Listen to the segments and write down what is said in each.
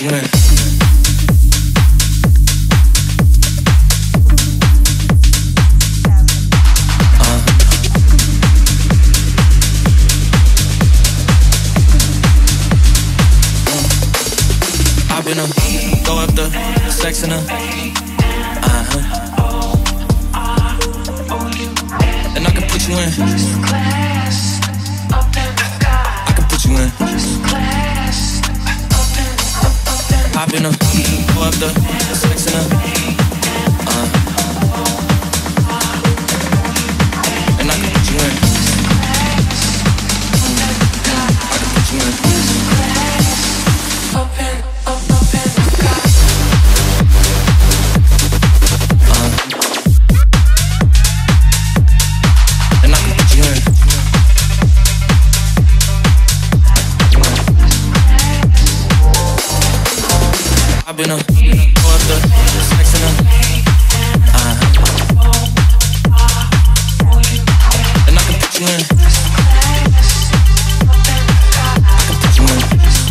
you in. I've been go up the sex in her. And I can put you in. I can put you in. Hop in her, go up the sex in her. And I can put you in. I can put you in. And I can put you in. I've been up, go up the sex in her. And I can put you in. I can put you in.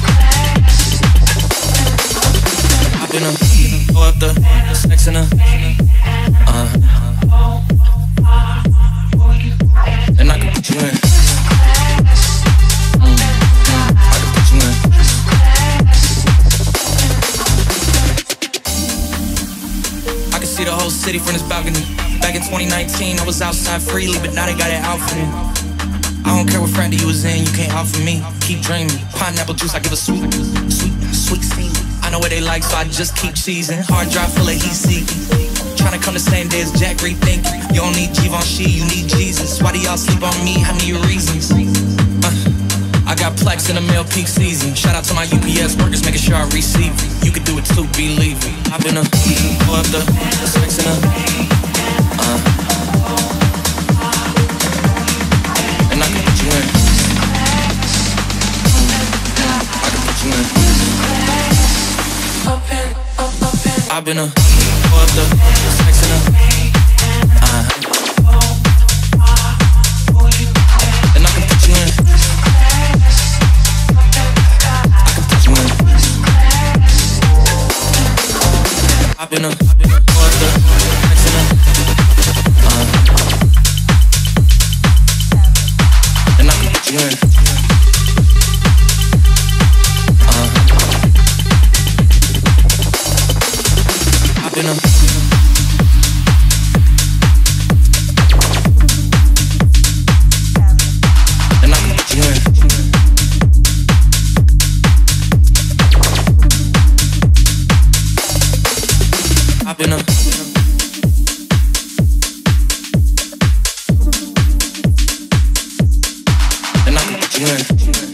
I've been up, go up the sex in her. And I can put you in. I can put you in. See the whole city from this balcony. Back in 2019, I was outside freely, but now they got it out for me. I don't care what friend you was in, you can't out for me. Keep dreaming. Pineapple juice, I give a sweet steam. I know what they like, so I just keep cheesing. Hard drive full of heat seeking. Trying to come the same day as Jack, rethink. You don't need Givenchy, you need Jesus. Why do y'all sleep on me? How many reasons? I got Plex in the mail peak season. Shout out to my UPS workers, making sure I receive it. You can do it too, believe it. I've been go up the sex in her. And I can put you in. I can put you in. I've been go up the sex in her. And I can put you in. I've been up, go up the sex in her. And I can put you in. I've been up. And I can put you in. I've been up. And I can put you in.